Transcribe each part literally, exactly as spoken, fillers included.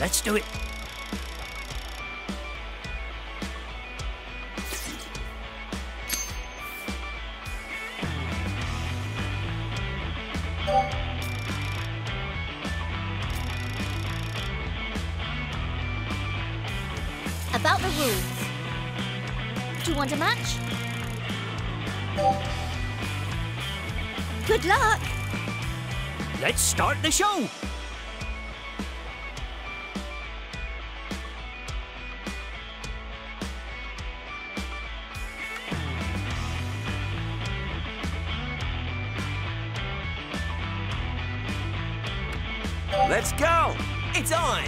Let's do it. About the rules. Do you want a match? Good luck! Let's start the show. Let's go! It's on!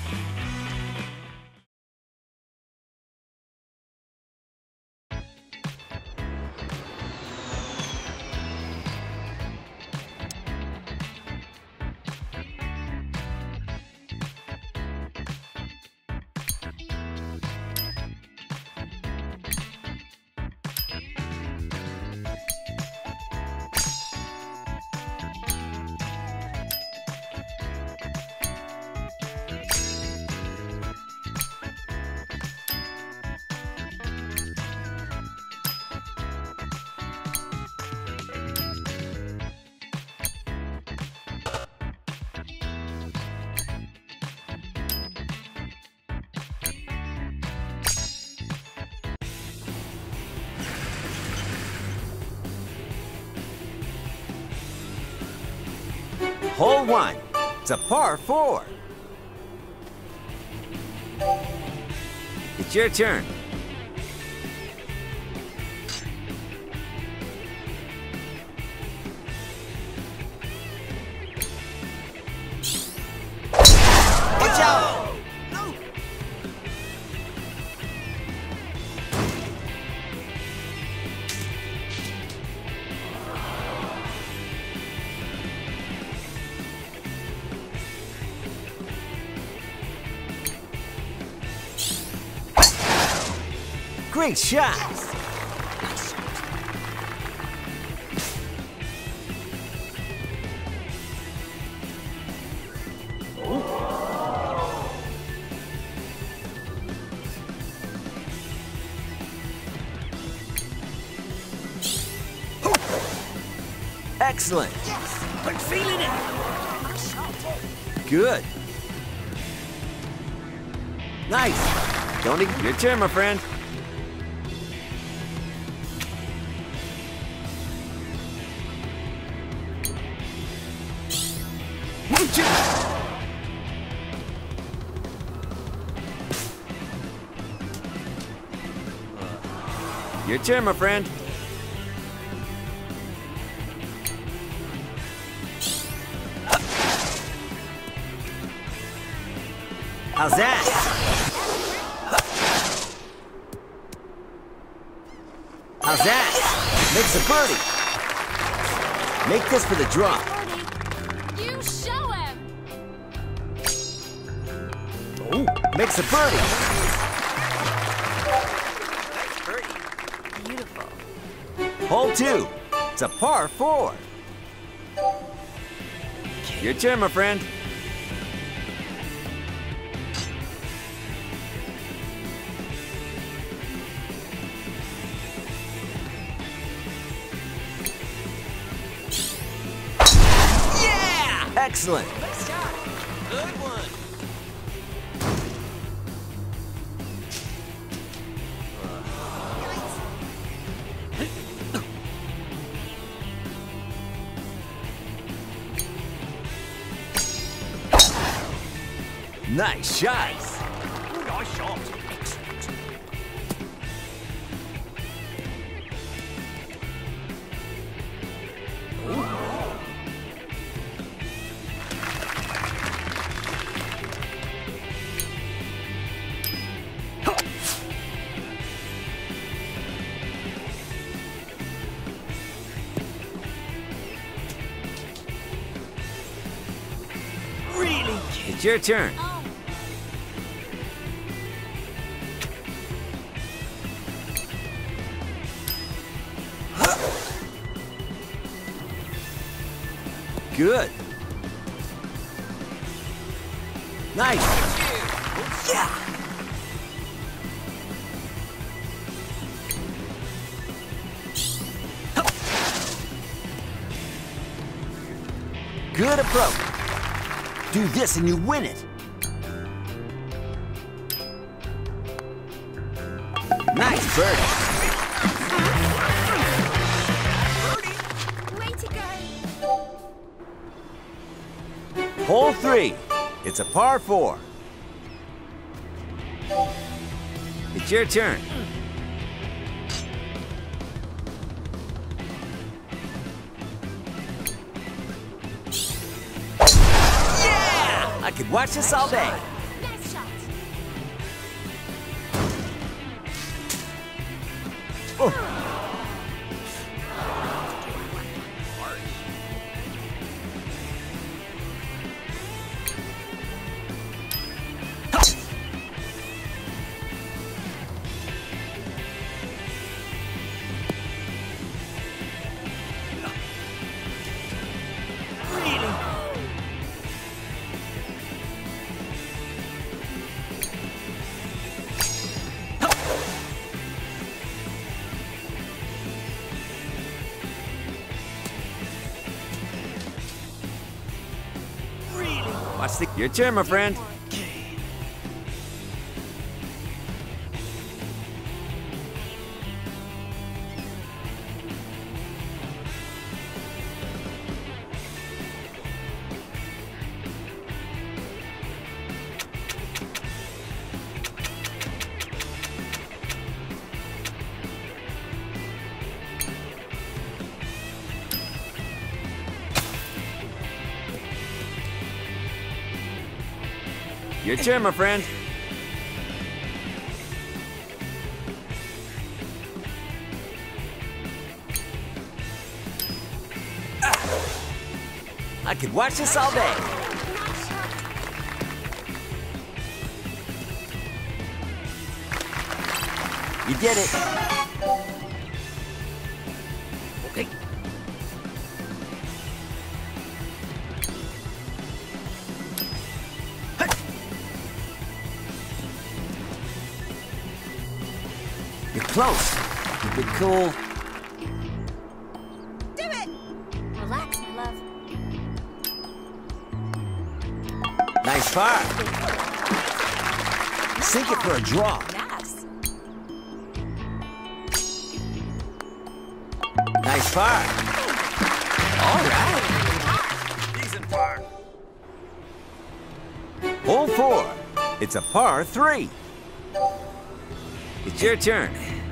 Hole one. It's a par four. It's your turn. Watch out! No. Great shot! Excellent! Yes, I'm feeling it. Good! Nice! Tony, your turn, my friend. Your turn, my friend. How's that? How's that? Makes a birdie. Make this for the drop. You show him! Ooh, makes a birdie. Beautiful. Hole two. It's a par four. Your turn, my friend. Yeah! Excellent. Good one. Nice shot. Ooh, nice shot. Excellent. Really? It's your turn. Oh. Good. Nice. Yeah! Good approach. Do this and you win it. Nice birdie. Way to go. Hole three. It's a par four. It's your turn. Yeah! I could watch this all day. Nice shot. Oh. Watch the, your turn, my friend. Your turn, my friend. Ah. I could watch this all day. You did it. Okay. You're close. Keep it cool. Do it. Relax, my love. Nice par. Sink it for a draw. Nice. Nice par. All right. Decent par. Hole four. It's a par three. It's your turn.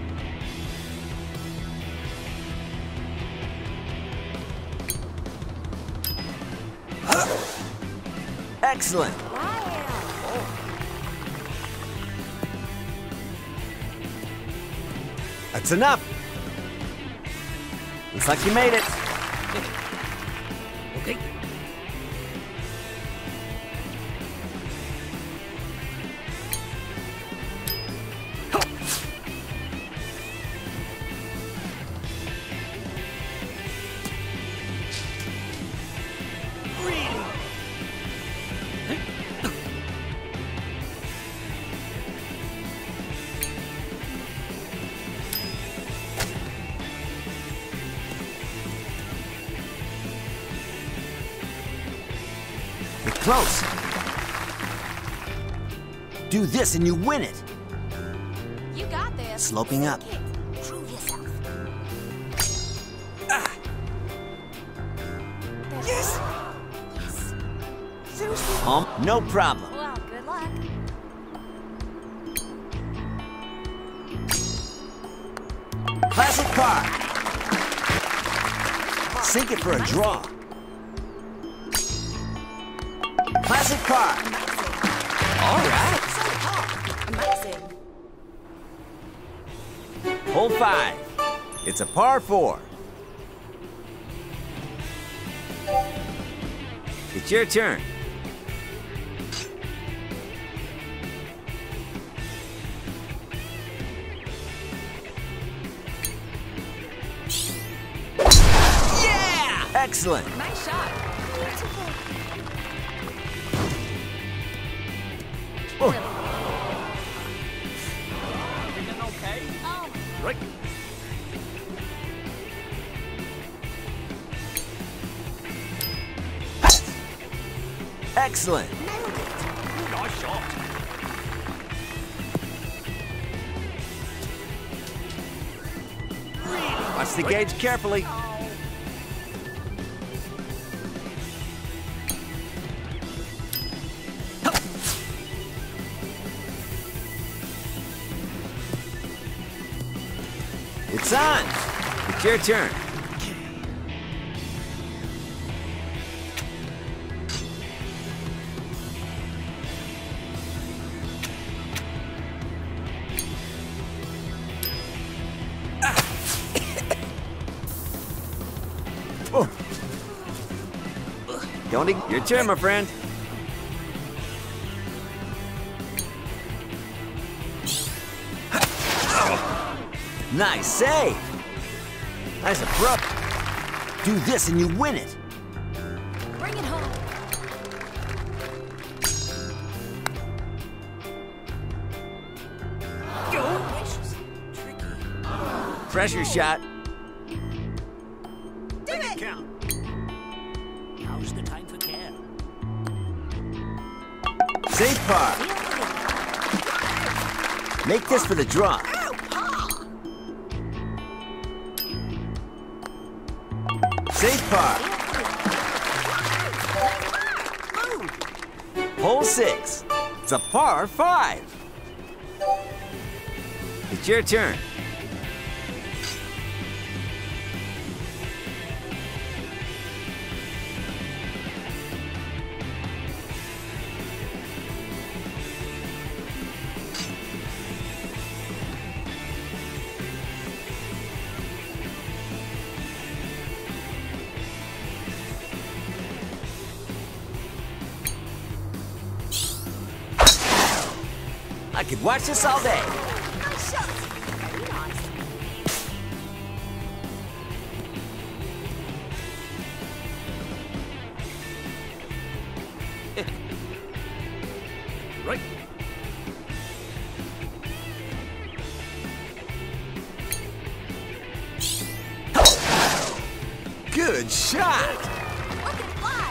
Excellent. That's enough. Looks like you made it. Okay. You're close. Do this and you win it. You got this. Sloping up. Take it. Prove yourself. Ah. Yes. Yes. Seriously. Um, no problem. Well, good luck. Classic par. Sink it for a draw. Classic par. All right. Amazing. Hole five. It's a par four. It's your turn. Yeah! Excellent. Nice shot. Beautiful. Oh. Really? Excellent. Ooh, nice shot. Really? Watch the gauge carefully. It's on. It's your turn. Oh. Don't e- your turn, my friend. Nice save. Nice abrupt. Do this and you win it. Bring it home. Pressure shot. Do it. Count. Now's the time for care. Safe par. Make this for the draw. Safe par. Hole six. It's a par five. It's your turn. I could watch this all day. Nice shot. Very nice. Right. Good shot. Look at fly.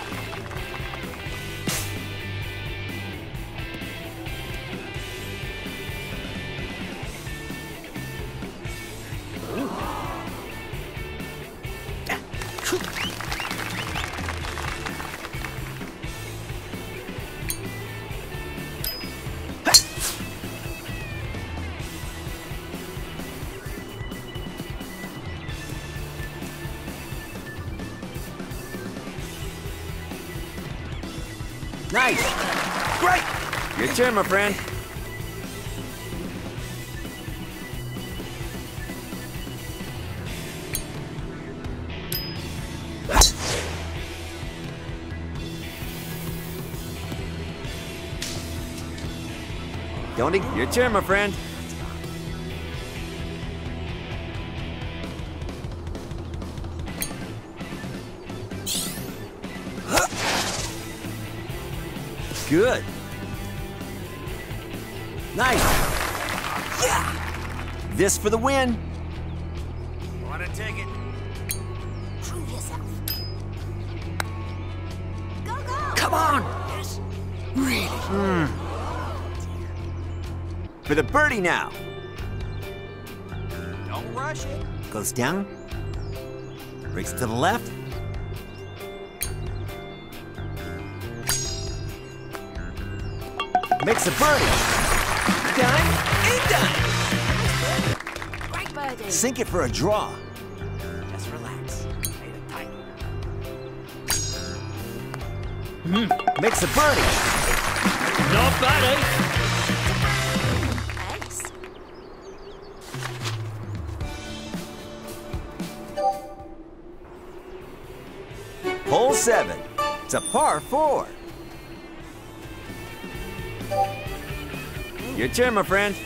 Nice. Great. Your turn, my friend. Don't e- your turn, my friend. Good. Nice. Yeah. This for the win. Wanna take it? Prove yourself. Go, go. Come on! Yes. Really? Mm. For the birdie now. Don't rush it. Goes down. Breaks to the left. Makes a birdie. Done and done. Great birdie. Sink it for a draw. Just relax. Made it tight. Makes a birdie. Not bad, eh? Ace. Hole seven. It's a par four. Your turn, my friend.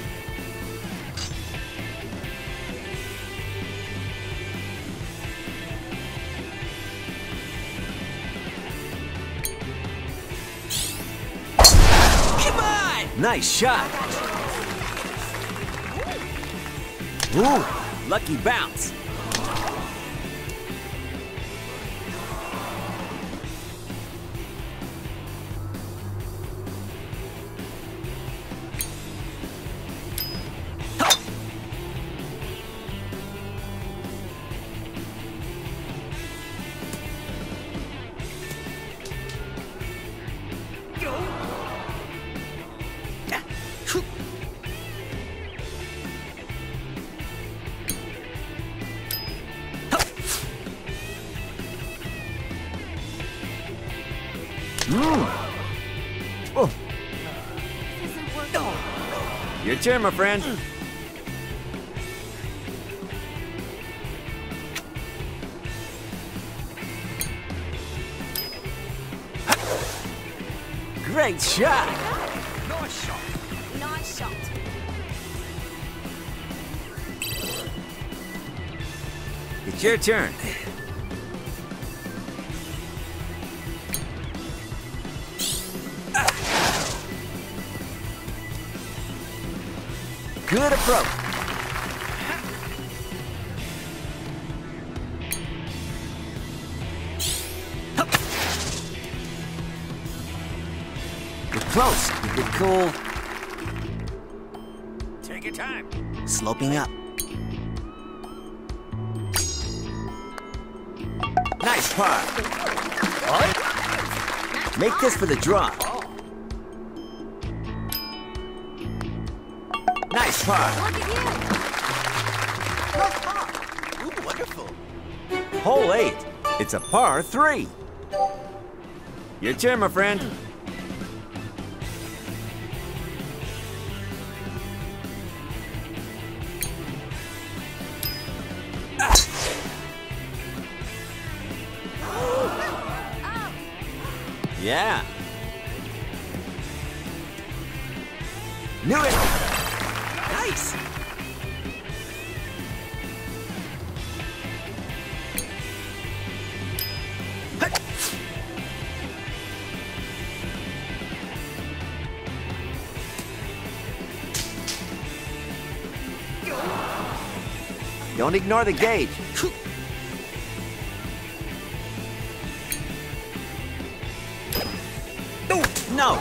Come on! Nice shot. Ooh, lucky bounce. Mm. Oh. Isn't working. Your turn, my friend. Great shot. Nice shot. Nice shot. It's your turn. Good approach. You're close. Keep it cool. Take your time. Sloping up. Nice par. What? Make this for the draw. Nice par. Look at you. Ooh, wonderful. Hole eight. It's a par three. Your turn, my friend. Yeah. Knew it. Nice. Don't ignore the gauge. No.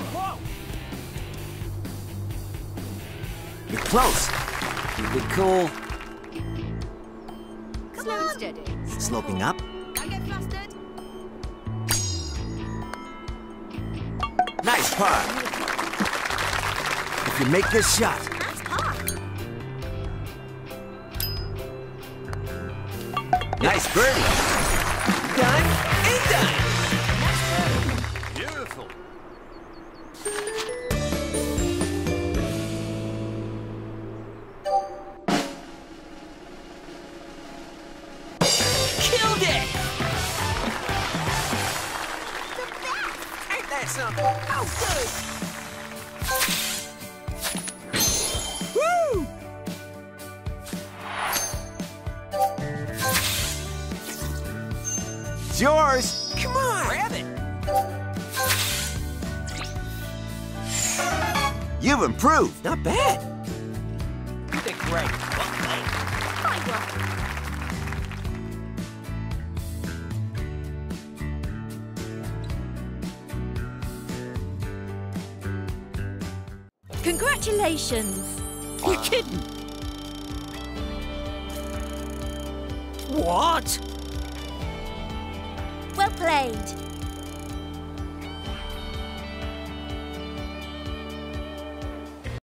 You're close. Keep it cool. Slow and steady. Sloping up. Don't get flustered. Nice par. If you make this shot. Nice par. Nice birdie. Done and done. Beautiful. Killed it! Ain't that something? Oh, good! Woo! It's yours. Come on! Grab it! You've improved. Not bad. You did great. Well played. Fine work. Congratulations. You're kidding. What? Well played.